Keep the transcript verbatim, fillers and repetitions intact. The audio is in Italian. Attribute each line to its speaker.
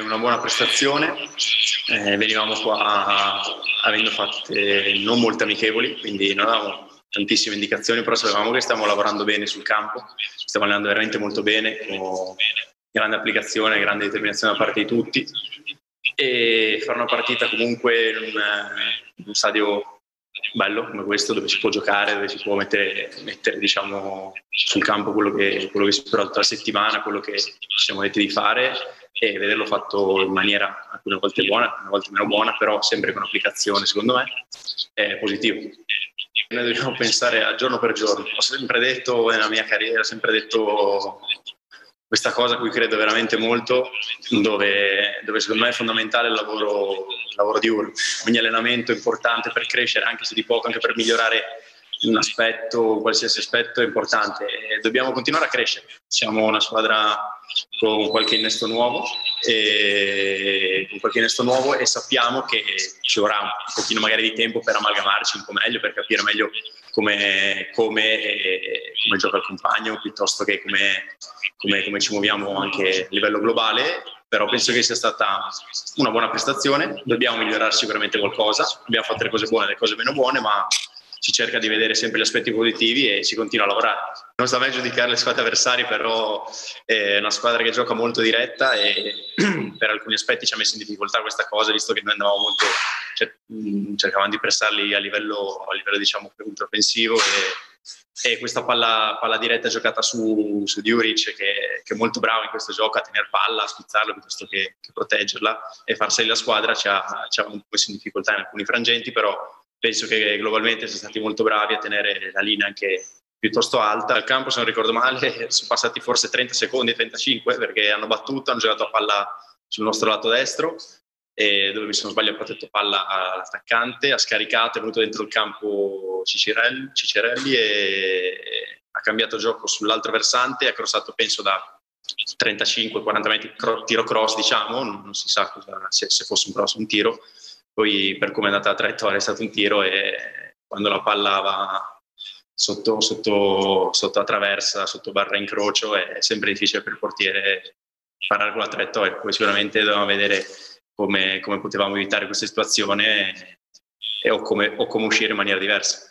Speaker 1: una buona prestazione, eh, venivamo qua avendo fatte non molte amichevoli, quindi non avevamo tantissime indicazioni, però sapevamo che stavamo lavorando bene sul campo, stiamo allenando veramente molto bene, con grande applicazione, grande determinazione da parte di tutti, e fare una partita comunque in un, in un stadio bello come questo, dove si può giocare, dove si può mettere, mettere diciamo, sul campo quello che, quello che si spera tutta la settimana, quello che ci siamo detti di fare, e vederlo fatto in maniera alcune volte buona, alcune volte meno buona, però sempre con applicazione, secondo me è positivo. Noi dobbiamo pensare a giorno per giorno. Ho sempre detto nella mia carriera, ho sempre detto questa cosa a cui credo veramente molto, dove, dove secondo me è fondamentale il lavoro, il lavoro diurno. Ogni allenamento è importante per crescere, anche se di poco, anche per migliorare un aspetto, qualsiasi aspetto è importante. E dobbiamo continuare a crescere. Siamo una squadra con qualche innesto nuovo e, con qualche innesto nuovo e sappiamo che ci vorrà un pochino magari di tempo per amalgamarci un po' meglio, per capire meglio come, come, e, come gioca il compagno, piuttosto che come, come, come ci muoviamo anche a livello globale. Però penso che sia stata una buona prestazione, dobbiamo migliorare sicuramente qualcosa, abbiamo fatto le cose buone e le cose meno buone, ma si cerca di vedere sempre gli aspetti positivi e si continua a lavorare. Non sta mai giudicare le squadre avversarie, però è una squadra che gioca molto diretta e per alcuni aspetti ci ha messo in difficoltà questa cosa, visto che noi andavamo molto, cioè, cercavamo di pressarli a livello, a livello diciamo offensivo, e, e questa palla, palla diretta giocata su, su Djuric, che, che è molto bravo in questo gioco a tenere palla, a spizzarla piuttosto che, che proteggerla e far salire la squadra, ci ha, ci ha un po' messo in difficoltà in alcuni frangenti, però penso che globalmente siamo stati molto bravi a tenere la linea anche piuttosto alta. Al campo, se non ricordo male, sono passati forse trenta secondi, trentacinque, perché hanno battuto, hanno giocato a palla sul nostro lato destro, e dove mi sono sbagliato ha protetto palla all'attaccante, ha scaricato, è venuto dentro il campo Cicirelli, Cicirelli e ha cambiato gioco sull'altro versante, ha crossato penso da trentacinque quaranta metri, tiro cross diciamo, non si sa cosa, se, se fosse un cross o un tiro. Poi per come è andata la traiettoria è stato un tiro, e quando la palla va sotto, sotto, sotto la traversa, sotto barra incrocio, è sempre difficile per il portiere parare con la traiettoria. Poi sicuramente dovevamo vedere come, come potevamo evitare questa situazione e, o, come, o come uscire in maniera diversa.